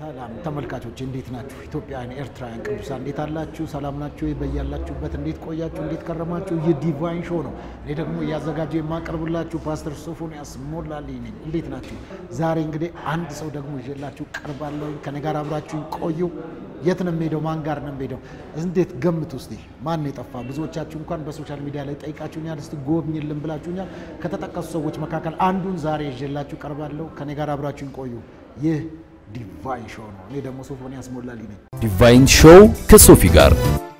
ሰላም ተመልካቾች እንዴት ናችሁ? ኢትዮጵያውያን ኤርትራውያን ቅዱሳን እንዴት አላችሁ? ሰላም ናችሁ? በያላችሁበት እንዴት ቆያችሁ? እንዴት ከረማችሁ? የዲቫይን ሾው ነው። እኔ ደግሞ ያዘጋጀው የማቀርብላችሁ ፓስተር ሶፎንያስ ሞላልኝ ነኝ። እንዴት ናችሁ? ዛሬ እንግዲህ አንድ ሰው ደግሞ ይዤላችሁ ቀርባለሁ። ከኔ ጋር አብራችሁ ቆዩ። የት ነው የምሄደው? ማን ጋር ነው የምሄደው? እንዴት ገምቱ እስቲ። ማን የጠፋ? ብዙዎቻችሁ እንኳን በሶሻል ሚዲያ ላይ ጠይቃችሁኛል። እስቲ ጎብኝልን ብላችሁኛል። ከተጠቀሱ ሰዎች መካከል አንዱን ዛሬ ይዤላችሁ ቀርባለሁ። ከኔ ጋር አብራችሁ ቆዩ። ይህ ዲቫይን ሾው ነው። እኔ ደግሞ ሶፎንያስ ሞላልኝ ነኝ። ዲቫይን ሾው ከሶፊ ጋር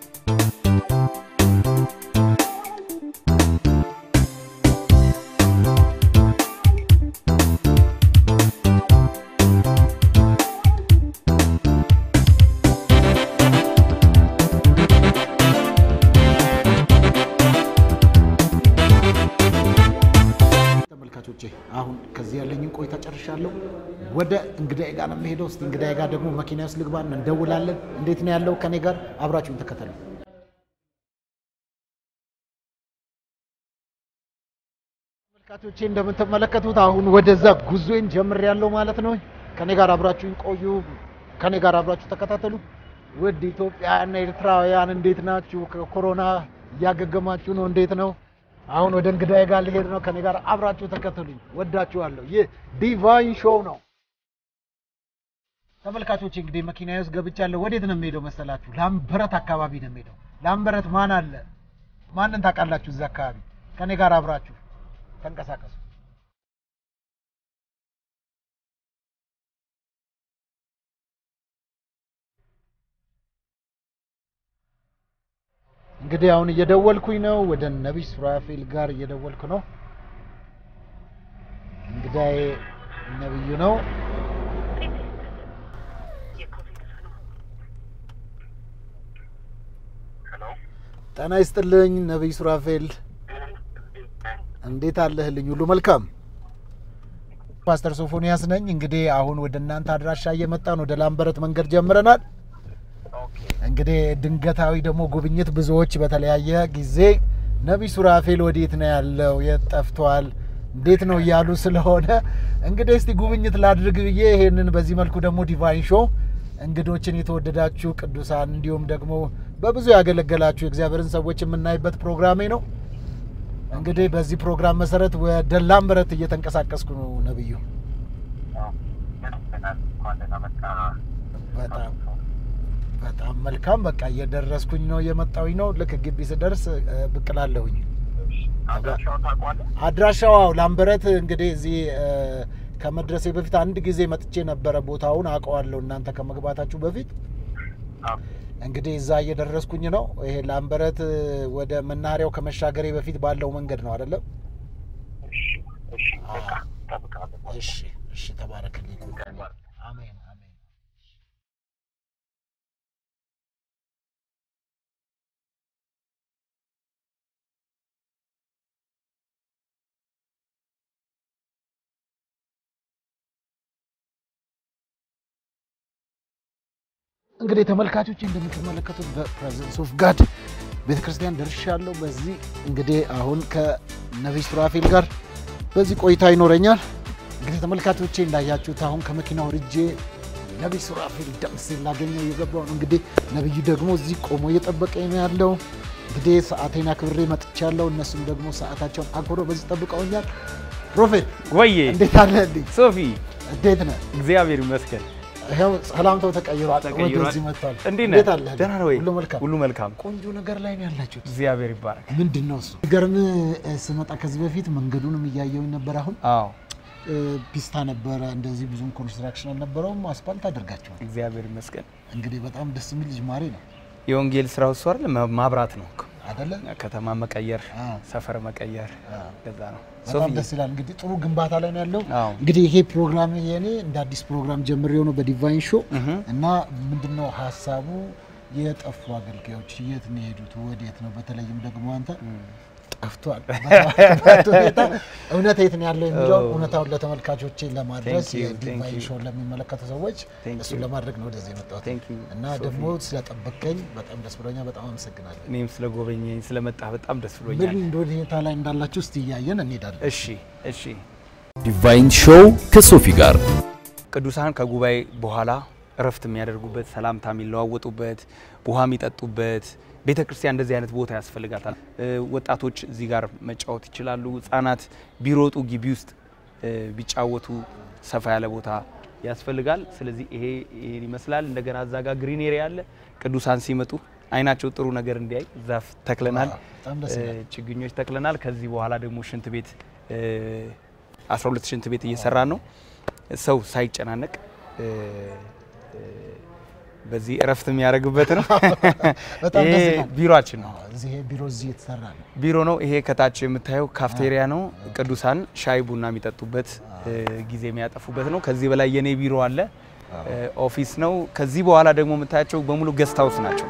አሁን ከዚህ ያለኝን ቆይታ ጨርሻለሁ። ወደ እንግዳዬ ጋር ነው የምሄደው። እስቲ እንግዳዬ ጋር ደግሞ መኪና ውስጥ ልግባና እንደውላለን። እንዴት ነው ያለው? ከኔ ጋር አብራችሁን ተከተሉ። ተመልካቾቼ እንደምትመለከቱት አሁን ወደዛ ጉዞዬን ጀምሬያለሁ ማለት ነው። ከኔ ጋር አብራችሁን ቆዩ። ከኔ ጋር አብራችሁ ተከታተሉ። ውድ ኢትዮጵያውያን ኤርትራውያን እንዴት ናችሁ? ከኮሮና ያገገማችሁ ነው? እንዴት ነው? አሁን ወደ እንግዳዬ ጋር ልሄድ ነው። ከኔ ጋር አብራችሁ ተከተሉኝ። ወዳችኋለሁ። ይህ ዲቫይን ሾው ነው። ተመልካቾች እንግዲህ መኪናዬ ውስጥ ገብቻለሁ። ወዴት ነው የምሄደው መሰላችሁ? ላምበረት አካባቢ ነው የምሄደው። ላምበረት ማን አለ? ማንን ታውቃላችሁ? እዛ አካባቢ ከኔ ጋር አብራችሁ ተንቀሳቀሱ። እንግዲህ አሁን እየደወልኩኝ ነው። ወደ ነብይ ሱራፌል ጋር እየደወልኩ ነው። እንግዲህ ነብዩ ነው። ጤና ይስጥልኝ ነብይ ሱራፌል፣ እንዴት አለህልኝ? ሁሉ መልካም? ፓስተር ሶፎንያስ ነኝ። እንግዲህ አሁን ወደ እናንተ አድራሻ እየመጣን ወደ ላምበረት መንገድ ጀምረናል። እንግዲህ ድንገታዊ ደግሞ ጉብኝት ብዙዎች በተለያየ ጊዜ ነብይ ሱራፌል ወዴት ነው ያለው? የት ጠፍቷል? እንዴት ነው እያሉ ስለሆነ እንግዲህ እስቲ ጉብኝት ላድርግ ብዬ ይሄንን በዚህ መልኩ ደግሞ ዲቫይን ሾው እንግዶችን የተወደዳችሁ ቅዱሳን እንዲሁም ደግሞ በብዙ ያገለገላችሁ የእግዚአብሔርን ሰዎች የምናይበት ፕሮግራሜ ነው። እንግዲህ በዚህ ፕሮግራም መሰረት ወደ ላምበረት እየተንቀሳቀስኩ ነው ነብዩ። በጣም መልካም። በቃ እየደረስኩኝ ነው፣ የመጣሁኝ ነው። ልክ ግቢ ስደርስ ብቅ እላለሁኝ። አድራሻው ላምበረት እንግዲህ እዚህ ከመድረሴ በፊት አንድ ጊዜ መጥቼ ነበረ። ቦታውን አውቀዋለሁ እናንተ ከመግባታችሁ በፊት። እንግዲህ እዛ እየደረስኩኝ ነው። ይሄ ላምበረት ወደ መናኸሪያው ከመሻገሬ በፊት ባለው መንገድ ነው አይደለም? እሺ ተባረክልኝ። አሜን። እንግዲህ ተመልካቾች እንደምትመለከቱት በፕሬዘንስ ኦፍ ጋድ ቤተክርስቲያን ደርሻለሁ። በዚህ እንግዲህ አሁን ከነብይ ሱራፌል ጋር በዚህ ቆይታ ይኖረኛል። እንግዲህ ተመልካቾቼ እንዳያችሁት አሁን ከመኪናው ወርጄ ነብይ ሱራፌል ደምስሴ ላገኘው እየገባሁ ነው። እንግዲህ ነብዩ ደግሞ እዚህ ቆሞ እየጠበቀኝ ነው ያለው። እንግዲህ ሰዓቴን አክብሬ መጥቻለሁ። እነሱም ደግሞ ሰዓታቸውን አክብረው በዚህ ጠብቀውኛል። ፕሮፌት ወይዬ እንዴት አለህልኝ? ሶፊ እንዴት ነህ? እግዚአብሔር ይመስገን። ይሄው ሰላምታው ተቀይሯል። ወደዚህ መጥቷል። እንዴት አለህ? ደህና ነው ወይ? ሁሉ መልካም። ቆንጆ ነገር ላይ ነው ያላችሁት። እግዚአብሔር ይባረክ። ምንድነው እሱ? ገርም ስመጣ ከዚህ በፊት መንገዱንም እያየሁኝ ነበር። አሁን ፒስታ ነበረ፣ እንደዚህ ብዙም ኮንስትራክሽን አልነበረውም። አስፋልት አድርጋችኋል። እግዚአብሔር ይመስገን። እንግዲህ በጣም ደስ የሚል ጅማሬ ነው። የወንጌል ስራው እሱ አይደል? ማብራት ነው አይደለ? ከተማ መቀየር፣ ሰፈር መቀየር ለዛ ነው። በጣም ደስ ይላል። እንግዲህ ጥሩ ግንባታ ላይ ነው ያለው። እንግዲህ ይሄ ፕሮግራም የኔ እንደ አዲስ ፕሮግራም ጀምሬው ነው በዲቫይን ሾው እና ምንድነው ሐሳቡ? የጠፉ አገልጋዮች የት ነው የሄዱት? ወዴት ነው? በተለይም ደግሞ አንተ ጠፍቷል። እውነት የት ነው ያለው የሚለው እውነታውን ለተመልካቾቼ ለማድረስ የዲቫይን ሾው ለሚመለከቱ ሰዎች እሱ ለማድረግ ነው ወደዚህ የመጣሁት እና ደግሞ ስለጠበቀኝ በጣም ደስ ብሎኛል። በጣም አመሰግናለሁ። እኔም ስለጎበኘኝ ስለመጣህ በጣም ደስ ብሎኛል። ምን እንደሆነ ላይ እንዳላችሁ እስቲ ያየን እንሄዳለን። እሺ ዲቫይን ሾው ከሶፊ ጋር ቅዱሳን ከጉባኤ በኋላ እረፍት የሚያደርጉበት ሰላምታ የሚለዋወጡበት ውሃ የሚጠጡበት ቤተክርስቲያን እንደዚህ አይነት ቦታ ያስፈልጋታል ወጣቶች እዚህ ጋር መጫወት ይችላሉ ህፃናት ቢሮጡ ግቢ ውስጥ ቢጫወቱ ሰፋ ያለ ቦታ ያስፈልጋል ስለዚህ ይሄ ይመስላል እንደገና እዛ ጋር ግሪን ኤሪያ አለ ቅዱሳን ሲመጡ አይናቸው ጥሩ ነገር እንዲያይ ዛፍ ተክለናል ችግኞች ተክለናል ከዚህ በኋላ ደግሞ ሽንት ቤት 12 ሽንት ቤት እየሰራን ነው ሰው ሳይጨናነቅ በዚህ እረፍት የሚያደርግበት ነው በጣም ደስ ይላል ቢሮአችን ነው እዚህ ቢሮ እዚህ የተሰራ ነው ቢሮ ነው ይሄ ከታች የምታየው ካፍቴሪያ ነው ቅዱሳን ሻይ ቡና የሚጠጡበት ጊዜ የሚያጠፉበት ነው ከዚህ በላይ የኔ ቢሮ አለ ኦፊስ ነው ከዚህ በኋላ ደግሞ የምታያቸው በሙሉ ጌስት ሃውስ ናቸው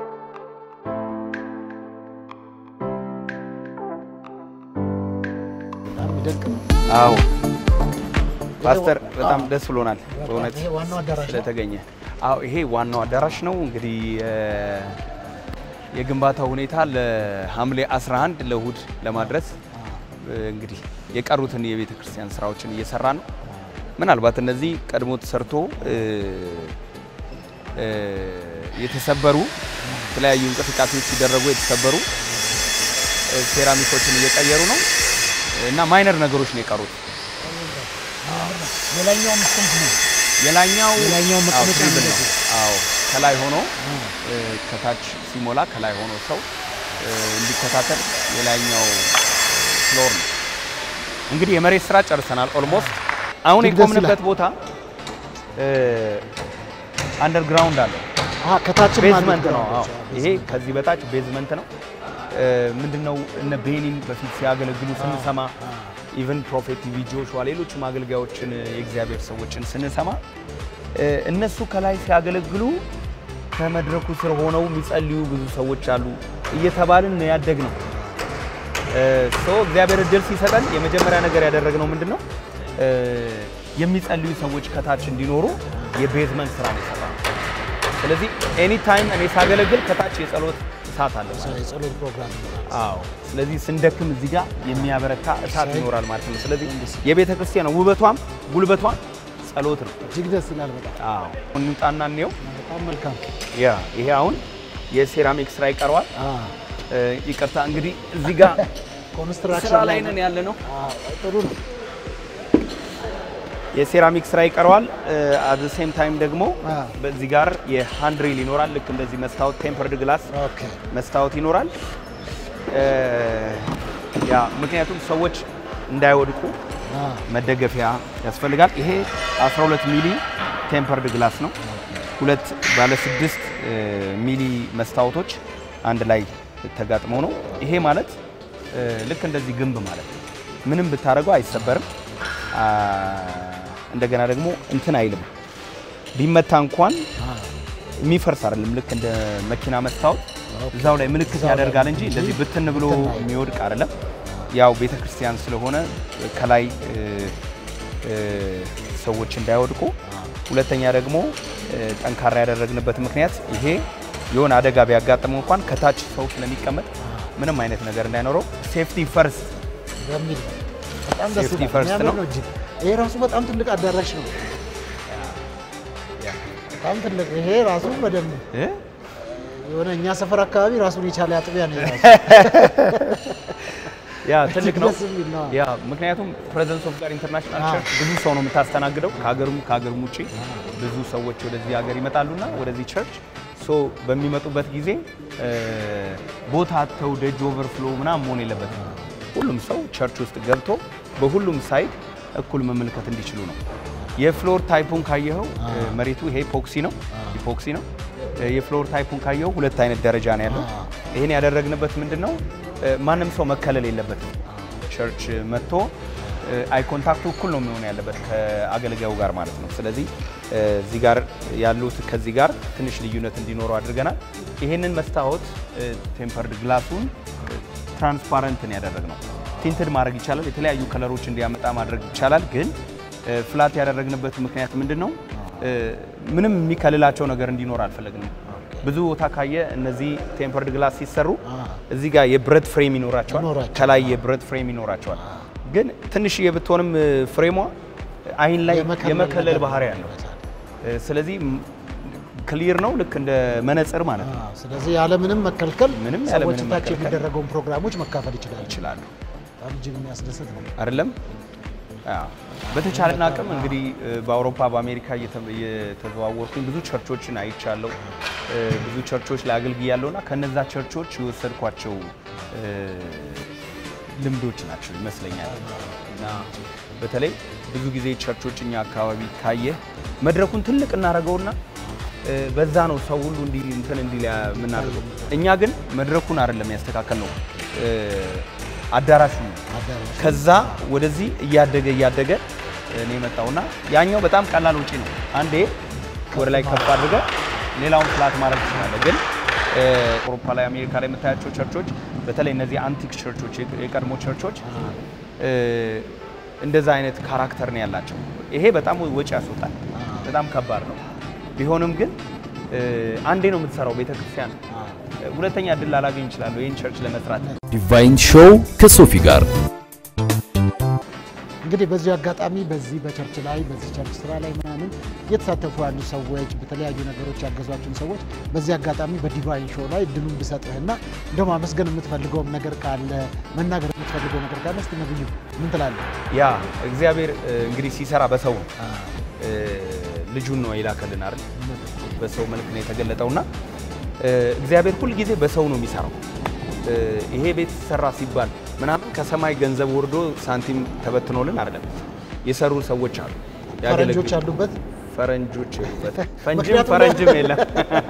በጣም ይደቅ አዎ ፓስተር በጣም ደስ ብሎናል በእውነት ይሄ ዋናው አዳራሽ ስለተገኘ አዎ ይሄ ዋናው አዳራሽ ነው እንግዲህ የግንባታው ሁኔታ ለሐምሌ 11 ለእሁድ ለማድረስ እንግዲህ የቀሩትን የቤተክርስቲያን ስራዎችን እየሰራ ነው ምናልባት እነዚህ ቀድሞ ተሰርቶ የተሰበሩ የተለያዩ እንቅስቃሴዎች ሲደረጉ የተሰበሩ ሴራሚኮችን እየቀየሩ ነው እና ማይነር ነገሮች ነው የቀሩት የላኛው መስኮት ነው የላኛው መቀመጫ ነው አዎ ከላይ ሆኖ ከታች ሲሞላ ከላይ ሆኖ ሰው እንዲከታተል የላኛው ፍሎር ነው እንግዲህ የመሬት ስራ ጨርሰናል ኦልሞስት አሁን የቆምንበት ቦታ አንደርግራውንድ አለ ከታች ቤዝመንት ነው አዎ ይሄ ከዚህ በታች ቤዝመንት ነው ምንድነው እነ ቤኒን በፊት ሲያገለግሉ ስንሰማ ኢቨን ፕሮፌት ጆሹዋ ሌሎችም አገልጋዮችን የእግዚአብሔር ሰዎችን ስንሰማ እነሱ ከላይ ሲያገለግሉ ከመድረኩ ስር ሆነው የሚጸልዩ ብዙ ሰዎች አሉ እየተባልን ያደግነው እግዚአብሔር እድል ሲሰጠን የመጀመሪያ ነገር ያደረግነው ምንድነው የሚጸልዩ ሰዎች ከታች እንዲኖሩ የቤዝመንት ስራ ነው የሰራነው ስለዚህ ኤኒ ታይም እኔ ሳገለግል ከታች የጸሎት እሳት አለ የጸሎት ፕሮግራም አዎ ስለዚህ ስንደክም እዚህ ጋር የሚያበረታ እሳት ይኖራል ማለት ነው ስለዚህ የቤተክርስቲያን ውበቷም ጉልበቷም ጸሎት ነው እጅግ ደስ ይላል በጣም አዎ እንጣና ነው በጣም መልካም ይሄ አሁን የሴራሚክ ስራ ይቀርዋል ይቅርታ እንግዲህ እዚህ ጋር ኮንስትራክሽን ላይ ነን ያለ ነው ጥሩ ነው የሴራሚክ ስራ ይቀርዋል at the same time ደግሞ በዚህ ጋር የሃንድሪል ይኖራል ልክ እንደዚህ መስታወት ቴምፐርድ ግላስ መስታወት ይኖራል ምክንያቱም ሰዎች እንዳይወድቁ መደገፊያ ያስፈልጋል ይሄ 12 ሚሊ ቴምፐርድ ግላስ ነው ሁለት ባለ 6 ሚሊ መስታወቶች አንድ ላይ ተጋጥመው ነው ይሄ ማለት ልክ እንደዚህ ግንብ ማለት ምንም ብታረገው አይሰበርም እንደገና ደግሞ እንትን አይልም ቢመታ እንኳን የሚፈርስ አይደለም ልክ እንደ መኪና መስታወት እዛው ላይ ምልክት ያደርጋል እንጂ እንደዚህ ብትን ብሎ የሚወድቅ አይደለም ያው ቤተክርስቲያን ስለሆነ ከላይ ሰዎች እንዳይወድቁ ሁለተኛ ደግሞ ጠንካራ ያደረግንበት ምክንያት ይሄ የሆነ አደጋ ቢያጋጥመው እንኳን ከታች ሰው ስለሚቀመጥ ምንም አይነት ነገር እንዳይኖረው ሴፍቲ ፈርስት በሚል በጣም ደስ ይላል ነው ይሄ ራሱ በጣም ትልቅ አዳራሽ ነው በጣም ትልቅ ይሄ ራሱ በደንብ የሆነ እኛ ሰፈር አካባቢ ራሱን የቻለ አጥቢያ ነው ትልቅ ነው ምክንያቱም ፕሬዘንስ ኦፍ ጋር ኢንተርናሽናል ቸርች ብዙ ሰው ነው የምታስተናግደው ከሀገሩም ውጪ ብዙ ሰዎች ወደዚህ ሀገር ይመጣሉና ወደዚህ ቸርች በሚመጡበት ጊዜ ቦታ አጥተው ደጅ ኦቨርፍሎ ምናምን መሆን የለበትም ሁሉም ሰው ቸርች ውስጥ ገብቶ በሁሉም ሳይድ እኩል መመልከት እንዲችሉ ነው የፍሎር ታይፑን ካየው መሬቱ ይሄ ኢፖክሲ ነው የፍሎር ታይፑን ካየው ሁለት አይነት ደረጃ ነው ያለው ይሄን ያደረግንበት ምንድነው ማንም ሰው መከለል የለበትም ቸርች መጥቶ አይ ኮንታክቱ እኩል ነው የሚሆን ያለበት ከአገልጋዩ ጋር ማለት ነው ስለዚህ እዚህ ጋር ያሉት ከዚህ ጋር ትንሽ ልዩነት እንዲኖረው አድርገናል ይሄንን መስታወት ቴምፐርድ ግላሱን ትራንስፓረንት ነው ያደረግነው ቲንትድ ማድረግ ይቻላል የተለያዩ ከለሮች እንዲያመጣ ማድረግ ይቻላል ግን ፍላት ያደረግንበት ምክንያት ምንድነው ምንም የሚከልላቸው ነገር እንዲኖር አልፈለግንም ብዙ ቦታ ካየ እነዚህ ቴምፐርድ ግላስ ሲሰሩ እዚህ ጋር የብረት ፍሬም ይኖራቸዋል ከላይ የብረት ፍሬም ይኖራቸዋል ግን ትንሽ የብትሆንም ፍሬሟ አይን ላይ የመከለል ባህሪ ያለው ስለዚህ ክሊር ነው ልክ እንደ መነጽር ማለት ነው ስለዚህ ያለ ምንም መከልከል ምንም ያለ ሰዎች ምንም ታች የሚደረገው ፕሮግራሞች መካፈል ይችላሉ አብጂ የሚያስደስት ነው አይደለም በተቻለና አቅም እንግዲህ በአውሮፓ በአሜሪካ የተዘዋወርኩኝ ብዙ ቸርቾችን አይቻለሁ ብዙ ቸርቾች ላይ አገልግያለሁና ከነዛ ቸርቾች የወሰድኳቸው ልምዶች ናቸው ይመስለኛል እና በተለይ ብዙ ጊዜ ቸርቾችኛ አካባቢ ካየ መድረኩን ትልቅ እናረጋውና በዛ ነው ሰው ሁሉ እንትን እንዲል ምናደርገው እኛ ግን መድረኩን አይደለም ያስተካከልነው አዳራሹ ከዛ ወደዚህ እያደገ እኔ መጣውና ያኛው በጣም ቀላል ወጪ ነው አንዴ ወደ ላይ ከፍ አድርገ ሌላውን ፍላት ማድረግ ይችላል ግን አውሮፓ ላይ አሜሪካ ላይ የምታያቸው ቸርቾች በተለይ እነዚህ አንቲክ ቸርቾች የቀድሞ ቸርቾች እንደዛ አይነት ካራክተር ነው ያላቸው ይሄ በጣም ወጪ ያስወጣል በጣም ከባድ ነው ቢሆንም ግን አንዴ ነው የምትሰራው ቤተክርስቲያን ሁለተኛ እድል ላላገኝ ይችላል ይሄን ቸርች ለመስራት ዲቫይን ሾው ከሶፊ ጋር እንግዲህ በዚህ አጋጣሚ በዚህ በቸርች ላይ በዚህ ቸርች ስራ ላይ ምናምን የተሳተፉ ያሉ ሰዎች በተለያዩ ነገሮች ያገዟቸውን ሰዎች በዚህ አጋጣሚ በዲቫይን ሾው ላይ እድሉን ብሰጥህና እንደውም አመስገን የምትፈልገው ነገር ካለ መናገር የምትፈልገው ነገር ካለ እስቲ ነብዩ ምን ትላለህ ያ እግዚአብሔር እንግዲህ ሲሰራ በሰው ልጁን ነው ይላከልን አይደል በሰው መልክ ነው የተገለጠውና እግዚአብሔር ሁሉ ጊዜ በሰው ነው የሚሰራው ይሄ ቤት ሰራ ሲባል ምናምን ከሰማይ ገንዘብ ወርዶ ሳንቲም ተበትኖልን አይደለም የሰሩ ሰዎች አሉ ፈረንጆች አሉበት ፈረንጆች ይሉበት ፈረንጅም የለም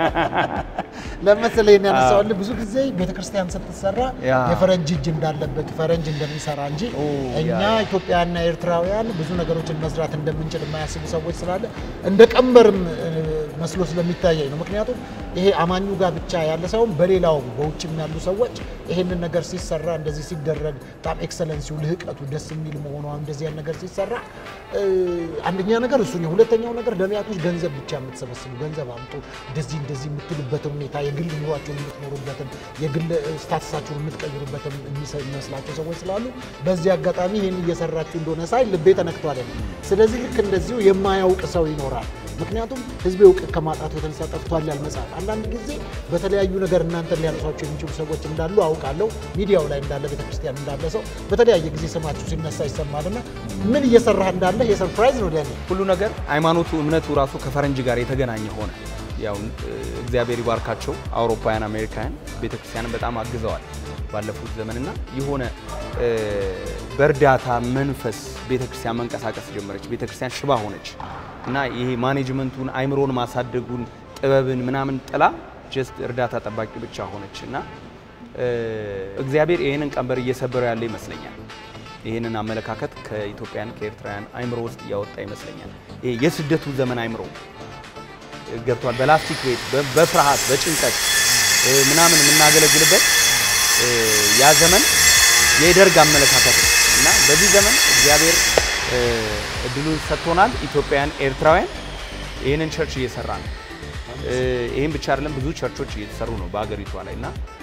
ለምሳሌ ያነሳዋል ብዙ ጊዜ ቤተክርስቲያን ስትሰራ የፈረንጅ እጅ እንዳለበት ፈረንጅ እንደሚሰራ እንጂ እኛ ኢትዮጵያና ኤርትራውያን ብዙ ነገሮችን መስራት እንደምንችል የማያስቡ ሰዎች ስላለ እንደ ቀንበርም መስሎ ስለሚታየኝ ነው ምክንያቱም ይሄ አማኙ ጋር ብቻ ያለ ሰው በሌላው በውጭም ያሉ ሰዎች ይሄንን ነገር ሲሰራ እንደዚህ ሲደረግ በጣም ኤክሰለንሲው ልህቀቱ ደስ የሚል መሆኑ እንደዚህ ያለ ነገር ሲሰራ አንደኛ ነገር እሱ ነው ሁለተኛው ነገር ለሚያጡሽ ገንዘብ ብቻ የምትሰበስቡ ገንዘብ አምጡ እንደዚህ የምትሉበት ሁኔታ የግል ኑሯችሁን የምትኖሩበት የግል ስታተሳችሁን የምትቀይሩበት የሚመስላቸው ሰዎች ስላሉ በዚህ አጋጣሚ ይሄን እየሰራችሁ እንደሆነ ሳይ ልቤ ተነክቷል ስለዚህ ልክ እንደዚሁ የማያውቅ ሰው ይኖራል ምክንያቱም ህዝብ እውቅ ከማጣቱ የተነሳ ጠፍቷል ያልመጻፍ አንዳንድ ጊዜ በተለያዩ ነገር እናንተ ሊያነሳቸው የሚችሉ ሰዎች እንዳሉ አውቃለሁ ሚዲያው ላይ እንዳለ ቤተክርስቲያን እንዳለ ሰው በተለያየ ጊዜ ሰማችሁ ሲነሳ ይሰማልና ምን እየሰራህ እንዳለ የሰርፕራይዝ ነው ለኔ ሁሉ ነገር ሃይማኖቱ እምነቱ ራሱ ከፈረንጅ ጋር የተገናኘ ሆነ ያው እግዚአብሔር ይባርካቸው አውሮፓውያን አሜሪካውያን ቤተክርስቲያንን በጣም አግዘዋል ባለፉት ዘመንና የሆነ በርዳታ መንፈስ ቤተክርስቲያን መንቀሳቀስ ጀመረች ቤተክርስቲያን ሽባ ሆነች እና ይሄ ማኔጅመንቱን አይምሮን ማሳደጉን ጥበብን ምናምን ጥላ ጀስት እርዳታ ጠባቂ ብቻ ሆነችና እግዚአብሔር ይሄንን ቀንበር እየሰበረው ያለ ይመስለኛል ይሄንን አመለካከት ከኢትዮጵያን ከኤርትራውያን አይምሮ ውስጥ ያወጣ ይመስለኛል ይሄ የስደቱ ዘመን አይምሮ ገብቷል በላስቲክ ቤት በፍርሃት በጭንቀት ምናምን የምናገለግልበት ያ ዘመን የደርግ አመለካከት እና በዚህ ዘመን እግዚአብሔር እድሉን ሰጥቶናል ኢትዮጵያን ኤርትራውያን ይሄንን ቸርች እየሰራ ነው ይሄን ብቻ አይደለም ብዙ ቸርቾች እየተሰሩ ነው በአገሪቷ ላይና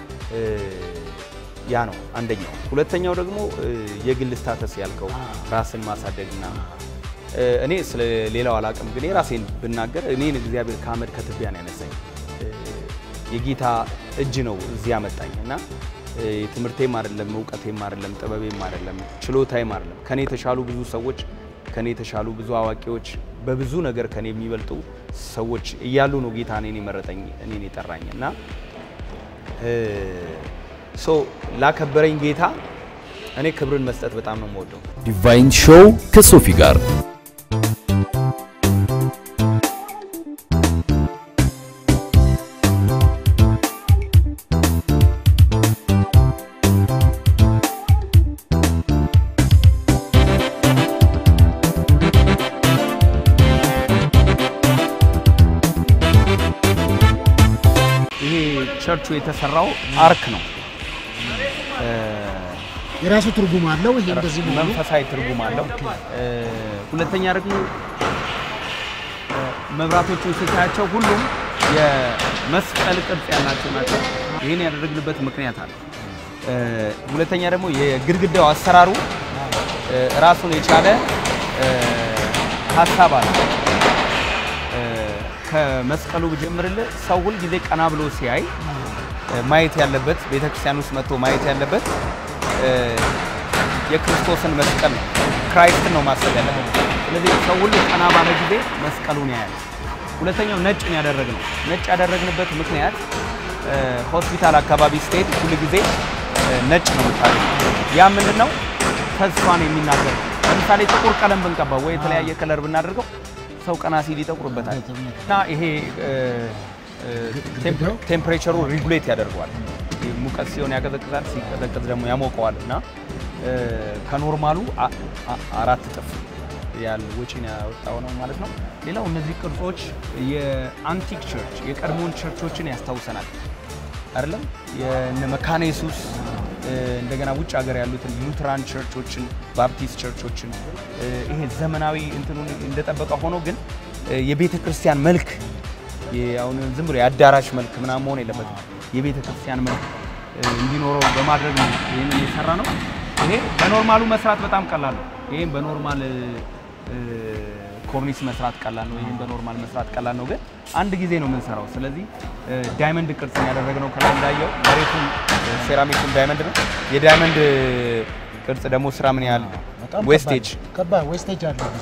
ያ ነው አንደኛው ሁለተኛው ደግሞ የግል ስታተስ ያልከው ራስን ማሳደግና እኔ ስለ ሌላው አላቀም ግን የራሴን ብናገር እኔን እግዚአብሔር ካመድ ከትቢያ ነው ያነሳኝ የጌታ እጅ ነው እዚህ ያመጣኝና ትምርቴም አይደለም ዕውቀቴም አይደለም ጥበቤም አይደለም ችሎታዬም አይደለም ከኔ ተሻሉ ብዙ ሰዎች ከኔ ተሻሉ ብዙ አዋቂዎች በብዙ ነገር ከኔ የሚበልጡ ሰዎች እያሉ ነው ጌታ እኔን ይመረጠኝ እኔን ይጠራኝና ላከበረኝ ጌታ እኔ ክብርን መስጠት በጣም ነው የምወደው ዲቫይን ሾው ከሶፊ ጋር ቸርቹ የተሰራው አርክ ነው የራሱ ትርጉም አለው ይሄ እንደዚህ ነው መንፈሳዊ ትርጉም አለው ሁለተኛ ደግሞ መብራቶቹ ስታያቸው ሁሉም የመስቀል ቅርጽ ያላቸው ናቸው ይሄን ያደረግንበት ምክንያት አለ ሁለተኛ ደግሞ የግድግዳው አሰራሩ ራሱን የቻለ ሐሳብ አለ ከመስቀሉ ጀምርልህ ሰው ሁሉ ጊዜ ቀና ብሎ ሲያይ ማየት ያለበት ቤተክርስቲያን ውስጥ መጥቶ ማየት ያለበት የክርስቶስን መስቀል ክራይስትን ነው ማሰብ ያለበት ስለዚህ ሰው ሁሉ ቀና ባለ ጊዜ መስቀሉን ያያል ሁለተኛው ነጭ ነው ያደረግነው ነጭ ያደረግንበት ምክንያት ሆስፒታል አካባቢ ስቴት ሁሉ ጊዜ ነጭ ነው የምታገኘው ያ ምንድነው ተስፋን የሚናገር ለምሳሌ ጥቁር ቀለም ብንቀባው ወይ የተለያየ ከለር ብናደርገው ሰው ቀና ሲል ይጠቁርበታል እና ይሄ ቴምፕሬቸሩ ሬጉሌት ያደርጋል ሙቀት ሲሆን ያቀዘቅዛል ሲቀዘቅዝ ደግሞ ያሞቀዋልና ከኖርማሉ 4 እጥፍ ያል ወጪን ያወጣው ነው ማለት ነው ሌላው እነዚህ ቅርጾች የአንቲክ ቸርች የቀድሞን ቸርቾችን ያስታውሰናል አይደለም የነ መካነ ኢየሱስ እንደገና ውጭ ሀገር ያሉትን ሉትራን ቸርቾችን ባፕቲስት ቸርቾችን ይሄ ዘመናዊ እንትኑን እንደተጠበቀ ሆኖ ግን የቤተ ክርስቲያን መልክ ያውን ዝም ብሎ ያዳራሽ መልክ ምናምን መሆን የለበትም የቤተ ክርስቲያን መልክ እንዲኖረው በማድረግ ነው ይሄንን የሰራ ነው ይሄ በኖርማሉ መስራት በጣም ቀላል ነው ይሄን በኖርማል ኮርኒስ መስራት ቀላል ነው ይሄን በኖርማል መስራት ቀላል ነው ግን አንድ ጊዜ ነው የምንሰራው ስለዚህ ዳይመንድ ቅርጽ ያደረግነው ከላይ እንዳየው መሬቱን ሴራሚኩን ዳይመንድ ነው የዳይመንድ ቅርጽ ደግሞ ስራ ምን ያህል ዌስቴጅ ዌስቴጅ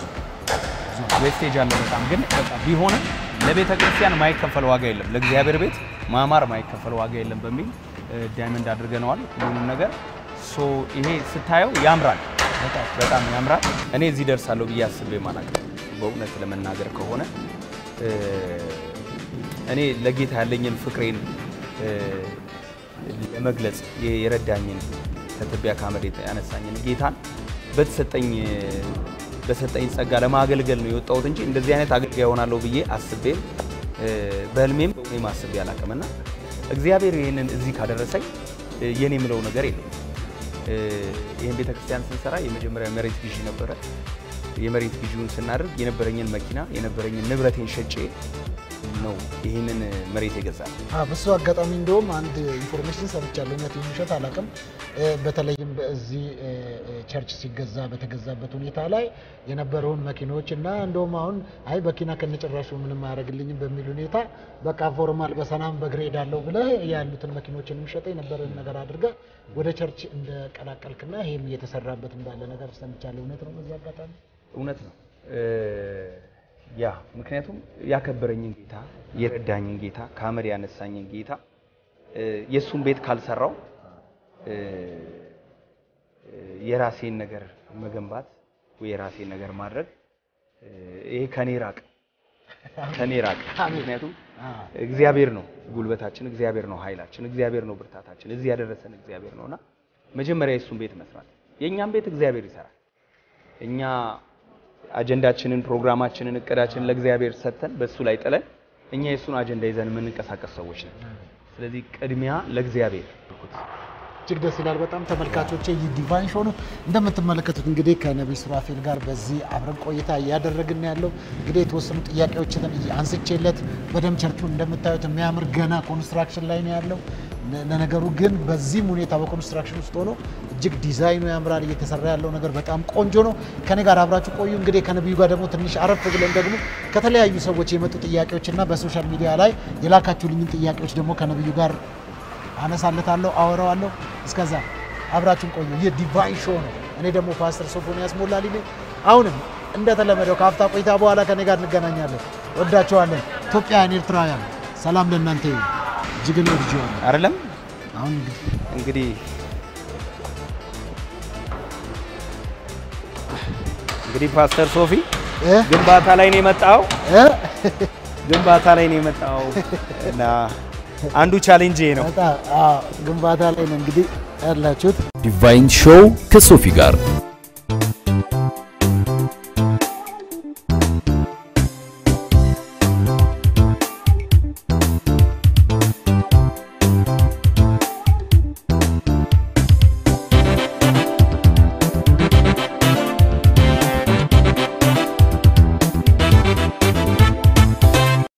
አለ በጣም ግን ቢሆን ለቤተ ክርስቲያን ማይከፈል ዋጋ የለም ለእግዚአብሔር ቤት ማማር ማይከፈል ዋጋ የለም በሚል ዳይመንድ አድርገናል ሁሉንም ነገር ሶ ይሄ ስታየው ያምራል በጣም ያምራል እኔ እዚህ ደርሳለሁ ብዬ አስቤ ማናቀ በእውነት ለመናገር ከሆነ እኔ ለጌታ ያለኝን ፍቅሬን ለመግለጽ የረዳኝን ከትቢያ ካመዴት ያነሳኝን ጌታን በተሰጠኝ ጸጋ ለማገልገል ነው የወጣሁት እንጂ እንደዚህ አይነት አገልጋይ ሆናለሁ ብዬ አስቤ በህልሜም በእኔም አስቤ ያላቀመና እግዚአብሔር ይሄንን እዚህ ካደረሰኝ የኔ ምለው ነገር የለም ይሄን ቤተክርስቲያን ስንሰራ የመጀመሪያ መሬት ግዢ ነበረ የመሬት ግዢውን ስናደርግ የነበረኝን መኪና የነበረኝን ንብረቴን ሸጬ ነው ይሄንን መሬት የገዛል በሱ አጋጣሚ እንደውም አንድ ኢንፎርሜሽን ሰምቻለሁ ነው ትንሽት አላቀም በተለይም በዚህ ቸርች ሲገዛ በተገዛበት ሁኔታ ላይ የነበረውን መኪኖችና እንደውም አሁን አይ መኪና ከነጨራሹ ምንም ማያረግልኝም በሚል ሁኔታ በቃ ፎርማል በሰላም በግሬድ አለው ብለ ያሉትን መኪኖችንም ሸጠ የነበረን ነገር አድርጋ ወደ ቸርች እንደቀላቀልክና ይሄም እየተሰራበት እንዳለ ነገር ሰምቻለሁ እውነት ነው በዚህ አጋጣሚ እውነት ነው ያ ምክንያቱም ያከበረኝን ጌታ የረዳኝን ጌታ ካመር ያነሳኝን ጌታ የሱን ቤት ካልሰራው የራሴን ነገር መገንባት ወይ የራሴን ነገር ማድረግ ይሄ ከኔ ራቅ ምክንያቱም እግዚአብሔር ነው ጉልበታችን እግዚአብሔር ነው ኃይላችን እግዚአብሔር ነው ብርታታችን እዚህ ያደረሰን እግዚአብሔር ነውና መጀመሪያ የሱን ቤት መስራት የኛም ቤት እግዚአብሔር ይሰራል እኛ አጀንዳችንን ፕሮግራማችንን እቅዳችንን ለእግዚአብሔር ሰተን በሱ ላይ ጥለን እኛ የሱን አጀንዳ ይዘን የምንንቀሳቀስ ሰዎች ነን ስለዚህ ቅድሚያ ለእግዚአብሔር እጅግ ደስ ይላል በጣም ተመልካቾቼ ዲቫይን ሾው ነው እንደምትመለከቱት እንግዲህ ከነብይ ሱራፌል ጋር በዚህ አብረን ቆይታ ያደረግን ያለው እንግዲህ የተወሰኑ ጥያቄዎችን አንስቼለት በደም ቸርቹ እንደምታዩት የሚያምር ገና ኮንስትራክሽን ላይ ነው ያለው ለነገሩ ግን በዚህም ሁኔታ በኮንስትራክሽን ውስጥ ሆኖ እጅግ ዲዛይኑ ያምራል እየተሰራ ያለው ነገር በጣም ቆንጆ ነው ከኔ ጋር አብራችሁ ቆዩ እንግዲህ ከነብዩ ጋር ደግሞ ትንሽ አረፍ ብለን ደግሞ ከተለያዩ ሰዎች የመጡ ጥያቄዎችና በሶሻል ሚዲያ ላይ የላካችሁልኝን ጥያቄዎች ደግሞ ከነብዩ ጋር አነሳለታለሁ አወራዋለሁ እስከዛ አብራችሁን ቆዩ የዲቫይን ሾው ነው እኔ ደግሞ ፓስተር ሶፎንያስ ሞላልኝ አሁንም እንደተለመደው ካፍታ ቆይታ በኋላ ከኔ ጋር እንገናኛለን ወዳችኋለን ኢትዮጵያውያን ኤርትራውያን ሰላም ለእናንተ ይሁን እጅግ ነው ልጅዋን አይደለም አሁን እንግዲህ ፓስተር ሶፊ ግንባታ ላይ ነው የመጣው እና አንዱ ቻሌንጅ ነው ግንባታ ላይ ነው እንግዲህ ያላችሁት ዲቫይን ሾው ከሶፊ ጋር